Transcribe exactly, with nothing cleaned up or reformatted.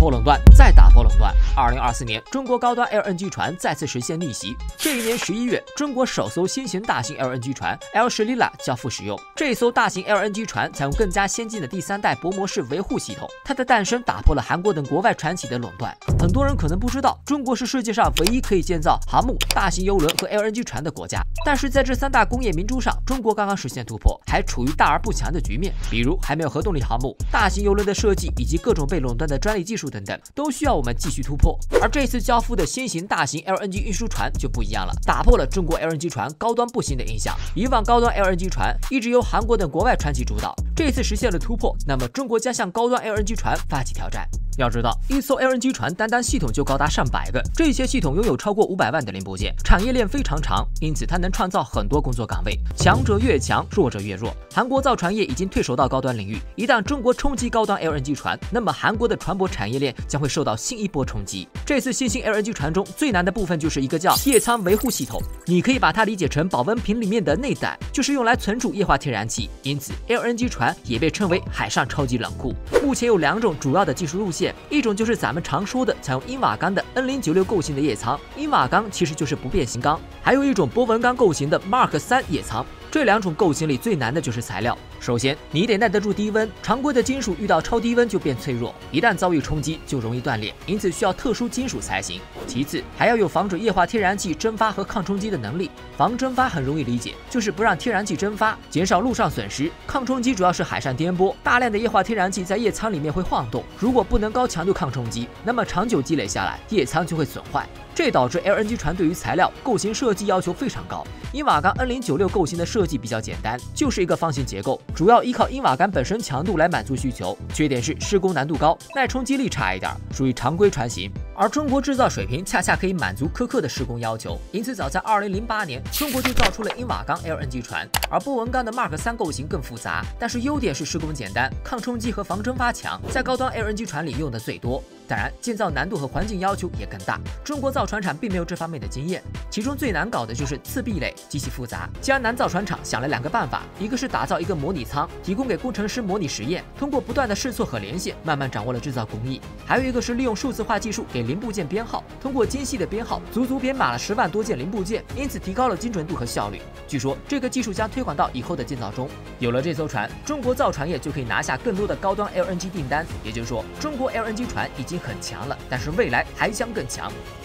破垄断，再打破垄断。二零二四年，中国高端 L N G 船再次实现逆袭。这一年十一月，中国首艘新型大型 L N G 船 L 十 Lila 交付使用。这艘大型 L N G 船采用更加先进的第三代薄膜式维护系统，它的诞生打破了韩国等国外船企的垄断。很多人可能不知道，中国是世界上唯一可以建造航母、大型邮轮和 L N G 船的国家。但是在这三大工业明珠上，中国刚刚实现突破，还处于大而不强的局面。比如还没有核动力航母、大型邮轮的设计以及各种被垄断的专利技术等等，都需要我们继续突破。而这次交付的新型大型 L N G 运输船就不一样了，打破了中国 L N G 船高端不行的印象。以往高端 L N G 船一直由韩国等国外船企主导，这次实现了突破，那么中国将向高端 L N G 船发起挑战。要知道，一艘 L N G 船单单系统就高达上百个，这些系统拥有超过五百万的零部件，产业链非常长，因此它能创造很多工作岗位。强者越强，弱者越弱。韩国造船业已经退守到高端领域，一旦中国冲击高端 L N G 船，那么韩国的船舶产业链将会受到新一波冲击。这次新型 L N G 船中最难的部分就是一个叫液舱维护系统，你可以把它理解成保温瓶里面的内胆，就是用来存储液化天然气，因此 L N G 船也被称为海上超级冷库。目前有两种主要的技术路线，一种就是咱们常说的采用英瓦钢的 N 零九六 构型的液舱，英瓦钢其实就是不变形钢，还有一种波纹钢构型的 Mark 三液舱。这两种构型里最难的就是材料。首先，你得耐得住低温，常规的金属遇到超低温就变脆弱，一旦遭遇冲击就容易断裂，因此需要特殊金属才行。其次，还要有防止液化天然气蒸发和抗冲击的能力。防蒸发很容易理解，就是不让天然气蒸发，减少路上损失。抗冲击主要是海上颠簸，大量的液化天然气在液舱里面会晃动，如果不能高强度抗冲击，那么长久积累下来，液舱就会损坏。这导致 L N G 船对于材料构型设计要求非常高。英瓦钢 N 零九六 构型的设计比较简单，就是一个方形结构，主要依靠英瓦钢本身强度来满足需求。缺点是施工难度高，耐冲击力差一点，属于常规船型。而中国制造水平恰恰可以满足苛刻的施工要求，因此早在二零零八年，中国就造出了英瓦钢 L N G 船。而波纹钢的 Mark 三构型更复杂，但是优点是施工简单、抗冲击和防蒸发强，在高端 L N G 船里用的最多。当然，建造难度和环境要求也更大，中国造船厂并没有这方面的经验。其中最难搞的就是次壁垒，极其复杂。江南造船厂想了两个办法，一个是打造一个模拟舱，提供给工程师模拟实验，通过不断的试错和连线，慢慢掌握了制造工艺。还有一个是利用数字化技术给零部件编号，通过精细的编号，足足编码了十万多件零部件，因此提高了精准度和效率。据说这个技术将推广到以后的建造中。有了这艘船，中国造船业就可以拿下更多的高端 L N G 订单。也就是说，中国 L N G 船已经很强了，但是未来还将更强。